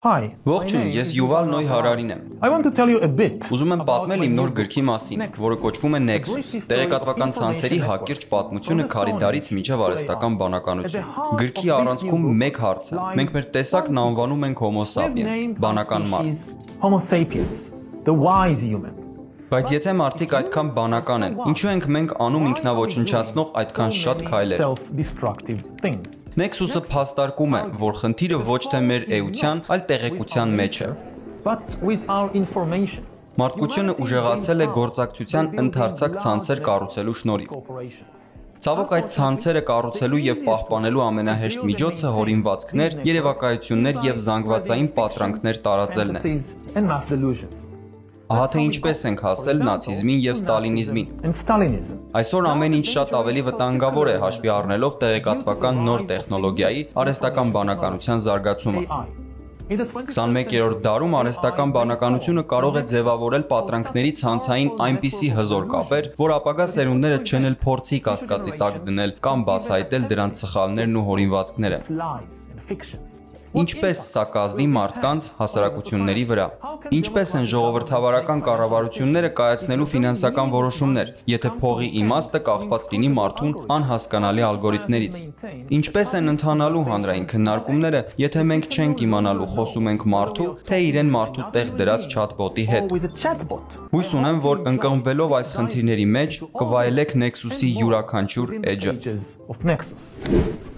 Hi, Ողջույն, ես Յուval Նոյ Հարարին եմ։ I want to tell you a bit. Ուզում եմ պատմել իմ նոր գրքի մասին, որը կոչվում է Nexus՝ տեղեկատվական ցանցերի հակիրճ պատմությունը քարի դարից մինչև արհեստական բանականություն։ Գրքի առանցքում մեկ հարց է։ Մենք մեր տեսակն անվանում ենք Homo sapiens, բանական մարդ։ Homo sapiens, the wise human. Բայց եթե մարդիկ այդքան բանական են, ինչու ենք մենք անում ինքնավոչնչացնող այդքան շատ քայլեր։ Self-destructive things. Nexus-ը փաստարկում է, որ խնդիրը ոչ թե մեր էության, այլ տեղեկության մեջ է։ But with our information, Մարդկությունը ուժեղացել է գործակցության ընդարձակ ցանցեր կառուցելու շնորհիվ։ cooperation. Ցավոք այդ ցանցերը կառուցելու եւ պահպանելու ամենահեշտ միջոցը հորինվածքներ, երևակայություններ եւ զանգվածային պատրանքներ տարածելն է։ Fantasies and mass delusions. Ահա թե ինչպես ենք հասել նացիզմին եւ ստալինիզմին։ And Stalinism. Այսօր ամեն ինչ շատ ավելի վտանգավոր է հաշվի առնելով տեղեկատվական նոր տեխնոլոգիայի արհեստական բանականության զարգացումը։ AI. In the 21-րդ դարում արհեստական բանականությունը կարող է ձևավորել պատրանքների ցանցային այնպիսի հզոր կապեր, որ ապագա սերունդները չեն էլ փորձի կասկածի տակ դնել կամ բացահայտել դրանց սխալներն ու հորինվածքները։ lies and fictions. Ինչպես սա կազդի մարդկանց հասարակությունների վրա։ Ինչպես են ժողովրդավարական կառավարությունները կայացնելու ֆինանսական որոշումներ, եթե փողի իմաստը կախված լինի մարդուն անհասկանալի ալգորիթմներից։ Ինչպես են ընթանալու հանրային քննարկումները, եթե մենք չենք իմանալու խոսում ենք մարդու, թե իրեն մարդու տեղ դրած chatbot-ի Or հետ։ with a chatbot. Հույս ունեմ, որ ընկղմվելով այս խնդիրների մեջ կվայելեք Nexus-ի յուրաքանչյուր էջը։ Pages of Nexus.